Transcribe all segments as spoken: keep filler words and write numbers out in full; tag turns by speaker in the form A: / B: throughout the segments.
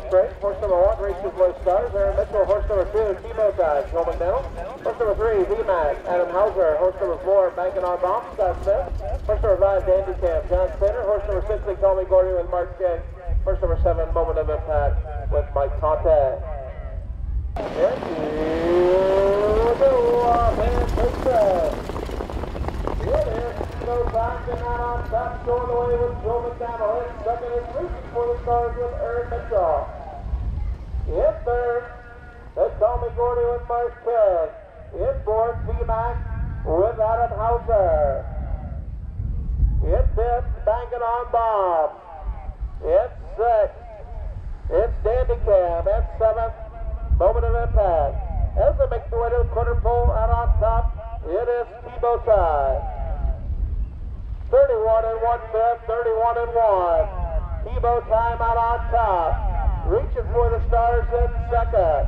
A: straight. Horse number one, Reachinforthestars. Aaron Mitchell. Horse number two, Tebow Time, Joe McDaniel. Horse number three, Mack, Adam Hauser. Horse number four, Bankin On Bomb, Scott Sept. Horse number five, Dandy Camp, John Slater. Horse number six, Call Me Gordy with Mark King. Horse number seven, Moment of Impact with Mike Conte. And here we go, off and takes it. It is no time and out on top, going away with Joe McDaniel. In second is Reachinforthestars with Aaron Mitchell. In third, they Call Me Gordy with Mark King. In fourth, Mack with Adam Hauser. In fifth, Bankin On Bomb. In sixth, it's Dandy Cam. In seventh, Moment of Impact. As they make their way to the quarter pole out on top, it is Tebow Time. thirty-one and one fifth, thirty-one and one. Tebow Time out on top. Reachinforthestars in second.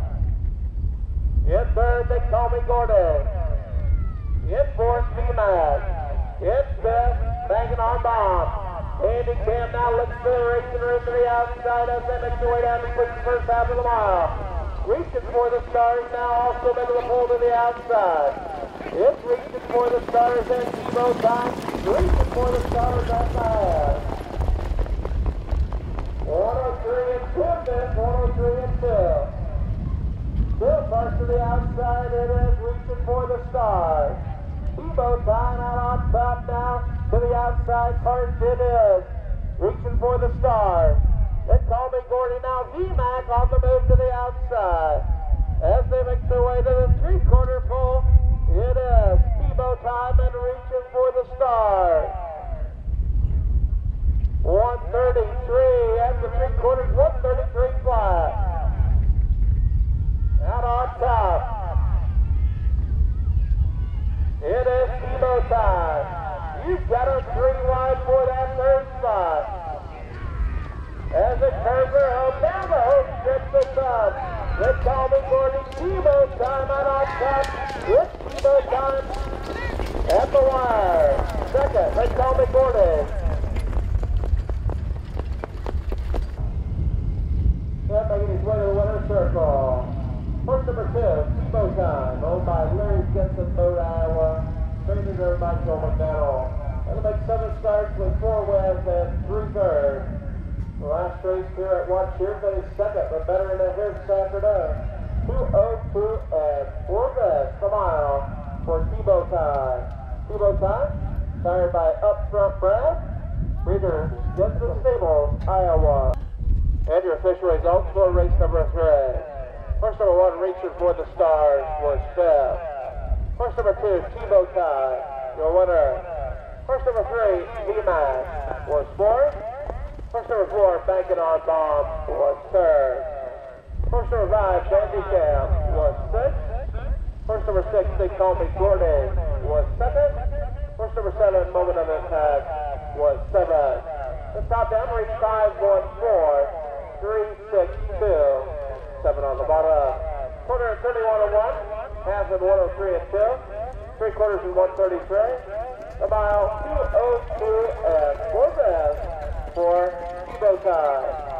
A: In third, they Call Me Gordy. In fourth, Mack. In fifth, Bankin On Bomb. Andy Cam now looks for the racing room to the outside as they make their way down to the first half of the mile. Reachinforthestars now also making the pull to the outside. It's Reachinforthestars and Tebow Time. Reachinforthestars at the head. one oh three and two, fifth, one oh three and two. Still parts to the outside, it is Reachinforthestars. Tebow Time out on top now, to the outside part it is Reachinforthestars. Then Call Me Gordy now, Mack on the move to the outside. As they make their way to the three-quarter pole, it is Tebow Time and Reachinforthestars. one thirty-three at the three quarters, one thirty-three flat. Out on top, it is Tebow Time. You've got a three wide for that third spot. As it curves her home down the home strip to top. They Call Me Gordy, Tebow Time out on top. It's Tebow Time at the wire. Second, they Call Me Gordy. Then making his way to the winner's circle. Horse number two, Tebow Time, owned by Larry Jensen, Boat, Iowa. Trained over by Joe McDaniel. That'll make seven starts with four wins and three thirds. The last race here at Watch here, but he's second, but better in the here this afternoon. two oh two and four best a mile for Tebow Time. Tebow Time, sired by Upfront Brad, breeder Jensen Stables, Iowa. And your official results for race number three. Horse number one, Reachinforthestars, was fifth. Horse number two, Tebow Time, your winner. Horse number three, Mack, was fourth. Horse number four, Bankin On Bomb, was third. Horse number five, Dandy Cam, was sixth. Horse number six, They Call Me Gordy, was second. Horse number seven, Moment of Impact, was seventh. The top down reached five one four, three six two, seven on the bottom. Quarter and thirty-one and one, half and one oh three and two, three quarters and one thirty-three. The mile two oh two and four best for Tebow Time.